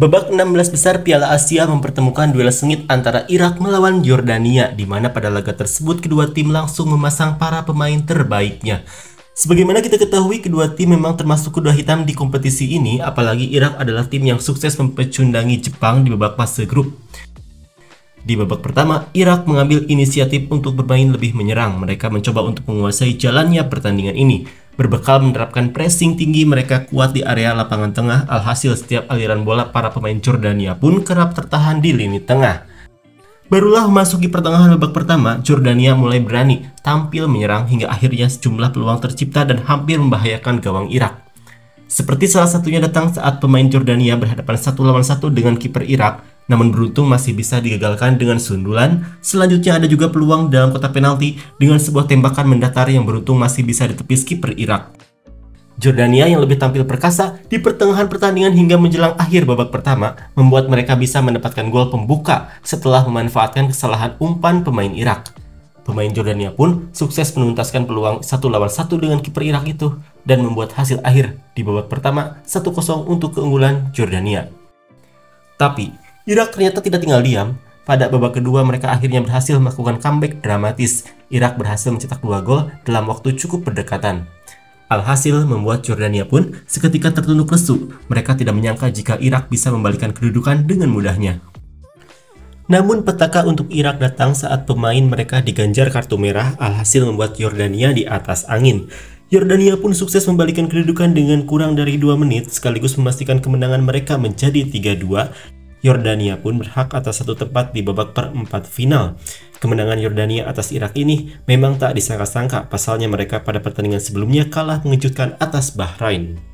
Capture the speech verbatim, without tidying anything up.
Babak enam belas besar Piala Asia mempertemukan duel sengit antara Irak melawan Yordania, di mana pada laga tersebut kedua tim langsung memasang para pemain terbaiknya. Sebagaimana kita ketahui, kedua tim memang termasuk kuda hitam di kompetisi ini, apalagi Irak adalah tim yang sukses mempecundangi Jepang di babak fase grup. Di babak pertama, Irak mengambil inisiatif untuk bermain lebih menyerang. Mereka mencoba untuk menguasai jalannya pertandingan ini. Berbekal menerapkan pressing tinggi, mereka kuat di area lapangan tengah. Alhasil setiap aliran bola para pemain Jordania pun kerap tertahan di lini tengah. Barulah memasuki pertengahan babak pertama, Jordania mulai berani tampil menyerang hingga akhirnya sejumlah peluang tercipta dan hampir membahayakan gawang Irak. Seperti salah satunya datang saat pemain Jordania berhadapan satu lawan satu dengan kiper Irak, namun beruntung masih bisa digagalkan dengan sundulan. Selanjutnya ada juga peluang dalam kotak penalti dengan sebuah tembakan mendatar yang beruntung masih bisa ditepis kiper Irak. Jordania yang lebih tampil perkasa di pertengahan pertandingan hingga menjelang akhir babak pertama membuat mereka bisa mendapatkan gol pembuka setelah memanfaatkan kesalahan umpan pemain Irak. Pemain Jordania pun sukses menuntaskan peluang satu lawan satu dengan kiper Irak itu dan membuat hasil akhir di babak pertama satu kosong untuk keunggulan Jordania. Tapi Irak ternyata tidak tinggal diam. Pada babak kedua mereka akhirnya berhasil melakukan comeback dramatis. Irak berhasil mencetak dua gol dalam waktu cukup berdekatan. Alhasil membuat Jordania pun seketika tertunduk lesu. Mereka tidak menyangka jika Irak bisa membalikkan kedudukan dengan mudahnya. Namun petaka untuk Irak datang saat pemain mereka diganjar kartu merah, alhasil membuat Yordania di atas angin. Yordania pun sukses membalikkan kedudukan dengan kurang dari dua menit sekaligus memastikan kemenangan mereka menjadi tiga dua. Yordania pun berhak atas satu tempat di babak perempat final. Kemenangan Yordania atas Irak ini memang tak disangka-sangka, pasalnya mereka pada pertandingan sebelumnya kalah mengejutkan atas Bahrain.